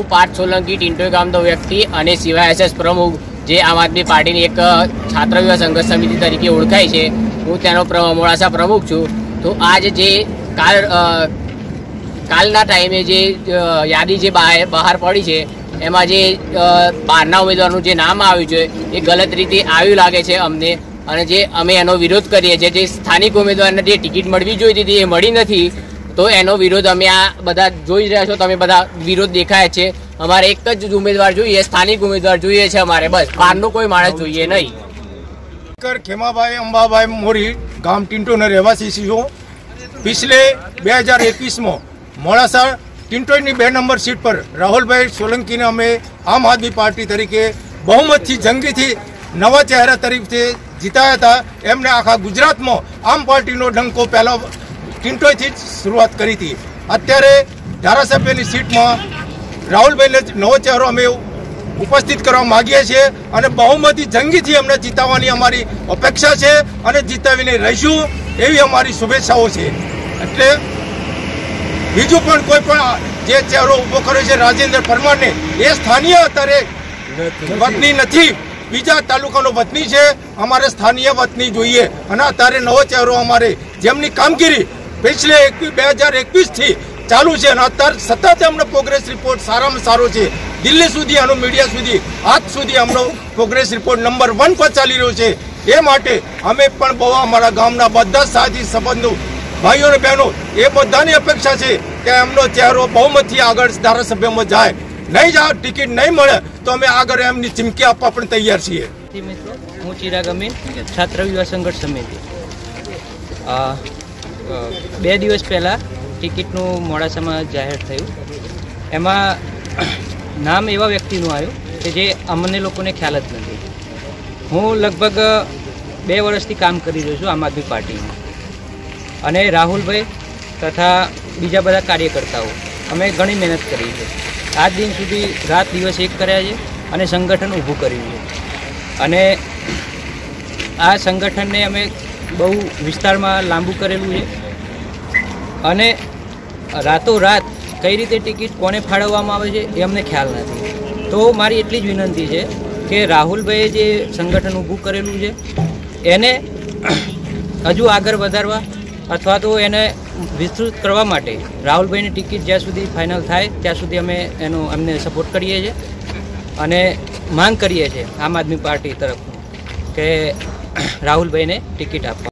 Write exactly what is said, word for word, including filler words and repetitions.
Partha Solanki Tinto गामनो व्यक्ति અને CYSS પ્રમુખ જે આમ આદમી પાર્ટીની એક છાત્ર યુવા સંઘર્ષ સમિતિ તરીકે ઓળખાય છે, હું તેનો મોડાસા પ્રમુખ છું। તો આજ જે કાલ કાલના ટાઈમે જે યાદી જે બહાર પડી છે એમાં જે બહારના ઉમેદવારનું જે નામ આવ્યું છે એ ગલત રીતે આવ્યું લાગે છે અમને, અને જે અમે એનો વિરોધ કરીએ છીએ। જે સ્થાનિક ઉમેદવારને જે ટિકિટ મળવી જોઈતી હતી એ મળી નથી, તો એનો વિરોધ અમે આ બધા જોઈ રહ્યા છો, તમે બધા વિરોધ દેખાય છે। અમારે એક જ ઉમેદવાર જોઈએ, સ્થાનિક ઉમેદવાર જોઈએ છે અમારે, બસ બહારનો કોઈ માણસ જોઈએ નહીં। खेमाभाई अंबाभाई मोरी गाम टिंटोना રહેવાસી છું। पिछले બે હજાર એકવીસ में મોડાસા टिंटोनी बे नंबर सीट पर राहुलभाई सोलंकी ने अमे आम आदमी पार्टी तरीके बहुमत थी जंगी थी नवा चेहरा तरीके जीताया था। एमने आखा गुजरात में आम पार्टी नो डंको पहला टिंटो थी शुरुआत करी थी। अत्यारे धारासभ्य सीट में राहुलभाई ने नवो चेहरो अमे उपस्थित करवा मांगीए छे अने बहुमती जंगी थी अमने जीतावानी अमारी अपेक्षा छे अने जीतावीने रहीशुं एवी अमारी शुभेच्छाओ छे। एटले बीजू पण कोई पण जे चेहरो उभो कर्यो छे राजेन्द्र परमार ने ए स्थानीय अत्यारे वतनी नथी, बीजा तालुकानो वतनी छे। अमारे स्थानीय वतनी जोईए अने अत्यारे नवो चेहरो अमारे जेमनी कामगीरी पिछले बे हज़ार एकवीस थी चालू है, अत्यारे सतत अमने प्रोग्रेस रिपोर्ट सारामां सारो छे। दिल्ही सुधी आनो मीडिया सुधी आज सुधी अमनो प्रोग्रेस रिपोर्ट नंबर वन पर चाली रह्यो छे। ए माटे अमे पण बहु अमारा गामना बधा साथी संबंधो भाईओ ने बहनों ए बधानी अपेक्षा है कि एमनो चेहरो बहुमतथी आगळ धारासभ्यमां जाए। नहीं जाए टिकિટ नहीं मळे तो अमे आगळ एमनी चिमकी आपवा पण तैयार छीए। मित्रों हूँ चिराग अमीन छात्र युवा संघर्ष समिति बे दिवस पहला टिकિટનું મોડાસામાં જાહેર થયું। એમાં નામ એવા વ્યક્તિનું આવ્યું કે જે અમને લોકોને ખ્યાલ જ નથી। હું લગભગ બે વર્ષથી કામ કરી રહ્યો છું આમ આદમી પાર્ટીમાં, અને રાહુલભાઈ તથા બીજા બધા કાર્યકર્તાઓ અમે ઘણી મહેનત કરી છે। આજ દિન સુધી રાત દિવસ એક કર્યા છે અને સંગઠન ઊભું કર્યું છે, અને આ સંગઠનને અમે બહુ વિસ્તારમાં લાંબુ કરેલું છે, અને રાતોરાત કઈ રીતે ટિકિટ કોને ફાળવવામાં આવે છે એ અમને ખ્યાલ નથી। તો મારી એટલી જ વિનંતી છે કે રાહુલભાઈએ જે સંગઠન ઊભું કરેલું છે એને હજુ આગળ વધારવા અથવા તો એને વિસ્તૃત કરવા માટે રાહુલભાઈની ટિકિટ જ્યાં સુધી ફાઇનલ થાય ત્યાં સુધી અમે એનો અમને સપોર્ટ કરીએ છીએ અને માંગ કરીએ છીએ આમ આદમી પાર્ટી તરફથી કે રાહુલભાઈને ટિકિટ આપવા।